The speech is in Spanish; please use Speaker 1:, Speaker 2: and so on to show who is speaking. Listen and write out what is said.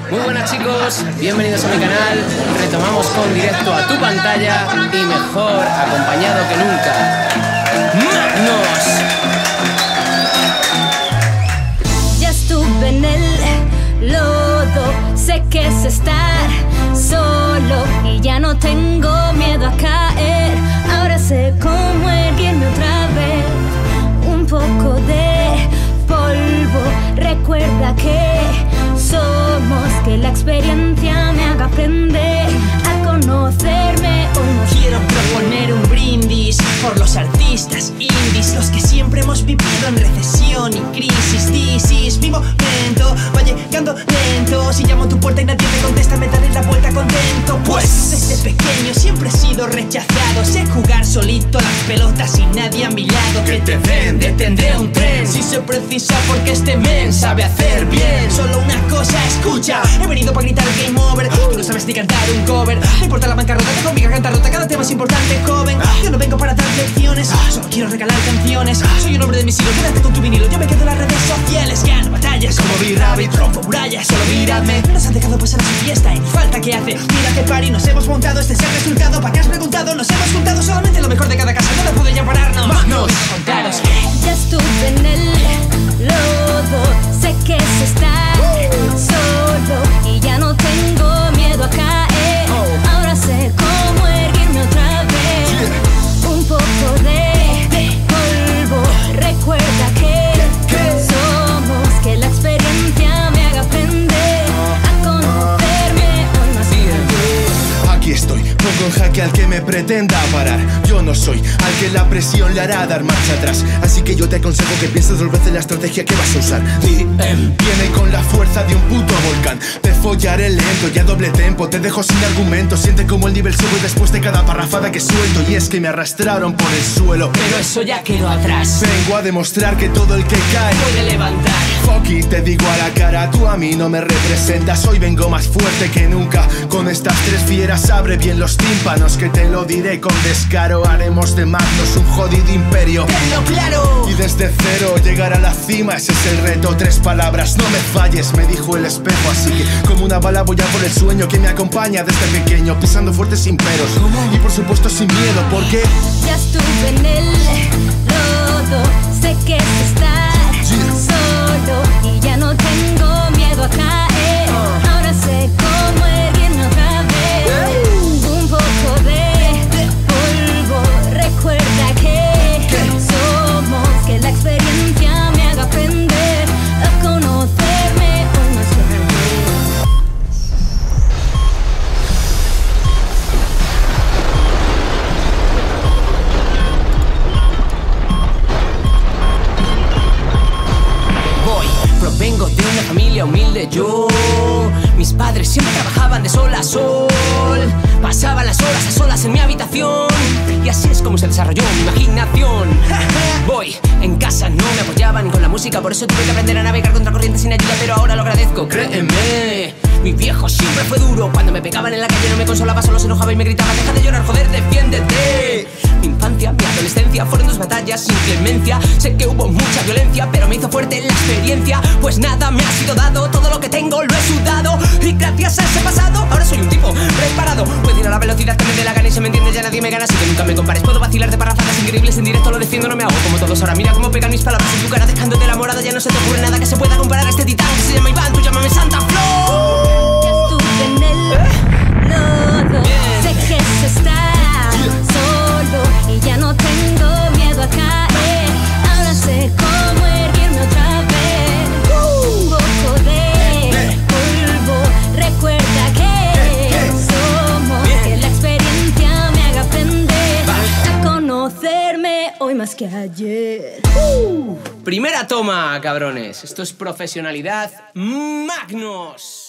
Speaker 1: Muy buenas chicos, bienvenidos a mi canal. Retomamos con directo a tu pantalla y mejor acompañado que nunca. ¡Magnos!
Speaker 2: Ya estuve en el lodo, sé que es estar solo y ya no tengo miedo a caer. Ahora sé cómo erguirme otra vez. Un poco de polvo, recuerda que somos, que la experiencia me haga aprender a conocerme. Hoy no
Speaker 3: quiero proponer un brindis por los artistas indies, los que siempre hemos vivido en recesión y crisis. This is mi momento, va llegando lento. Si llamo a tu puerta y nadie me contesta, me daré la vuelta contento. Pues desde pequeño siempre he sido rechazado. Sé jugar solito las pelotas y nadie a mi lado. Que te den, detendré un tren si se precisa, porque este men sabe hacer bien. Solo una cosa, escucha, he venido para gritar el game over. Tú no sabes ni cantar un cover. No importa la bancarrota, te conmigo a cantar rota. Cada tema es importante, joven. Yo no vengo para dar lecciones, solo quiero regalar canciones. Soy un hombre de mis hilos, quédate con tu vinilo. Yo me quedo en las redes sociales, gano batallas como B-Rabbit, rompo murallas, solo miradme. Nos han dejado pasar a su fiesta y falta que hace. Mira qué party nos hemos montado, este es el resultado. ¿Para qué has preguntado? Nos hemos juntado solamente lo mejor de cada casa. No pude ya pararnos. Magnos, contaros que
Speaker 2: ya estuve en el lodo, sé que es estar solo y ya no tengo miedo a caer. Ahora sé cómo erguirme otra vez. Un poco de polvo, recuerda que somos, que la experiencia me haga aprender a conocerme. Hoy más que
Speaker 4: aquí estoy, pongo en jaque al que me pretenda parar. Yo no soy al que la presión le hará dar marcha atrás. Así que yo te aconsejo que pienses dos veces la estrategia que vas a usar. Viene con la fuerza de un puto volcán. Te follaré lento y a doble tempo, te dejo sin argumento. Siente como el nivel sube después de cada parrafada que suelto. Y es que me arrastraron por el suelo,
Speaker 3: pero eso ya quedó atrás.
Speaker 4: Vengo a demostrar que todo el que cae
Speaker 3: puede levantar.
Speaker 4: Fuck it, te digo a la cara, tú a mí no me representas. Hoy vengo más fuerte que nunca. Con estas tres fieras abre bien los tímpanos, que te lo diré con descaro. Haremos de Magnos un jodido imperio.
Speaker 3: Tenlo claro.
Speaker 4: Y desde cero llegar a la cima, ese es el reto. Tres palabras, no me falles, me dijo el espejo. Así que como una bala voy a por el sueño que me acompaña desde pequeño, pisando fuerte sin peros. Y por supuesto sin miedo, porque
Speaker 2: ya estuve en el lodo, sé que es estar solo y ya no tengo miedo a caer. Ahora sé cómo erguirme otra vez. Un poco de polvo, recuerda que somos, que la experiencia me haga aprender a conocerme. Hoy más que ayer.
Speaker 1: Provengo de una familia humilde yo. Mis padres siempre trabajaban de sol a sol. Pasaban las horas a solas en mi habitación. Y así es como se desarrolló mi imaginación. Voy, en casa no me apoyaban con la música, por eso tuve que aprender a navegar contra corriente sin ayuda. Pero ahora lo agradezco, créeme. Mi viejo siempre fue duro. Cuando me pegaban en la calle no me consolaba, solo se enojaba y me gritaba: deja de llorar, joder, defiéndete. Mi infancia, mi adolescencia fueron dos batallas sin clemencia. Sé que hubo mucha violencia, pero me hizo fuerte la experiencia. Pues nada me ha sido dado, todo lo que tengo lo he sudado. Y gracias a ese pasado, ahora soy un tipo preparado. Puedo ir a la velocidad que me dé la gana y se me entiende, ya nadie me gana. Así que nunca me compares, puedo vacilar de parrafadas increíbles en directo. Lo defiendo, no me hago como todos. Ahora mira cómo pegan mis palabras en tu cara, dejándote la morada. Ya no se te ocurre nada que se pueda comparar a este titán que se llama Iván, tú llámame Santa Flow.
Speaker 2: Ya estuve en el lodo, sé que es estar solo y ya no tengo miedo a caer. Ahora sé cómo erguirme otra vez. Un poco de polvo, recuerda que somos, que la experiencia me haga aprender a conocerme hoy más que ayer.
Speaker 1: Primera toma, cabrones. Esto es profesionalidad. Magnos.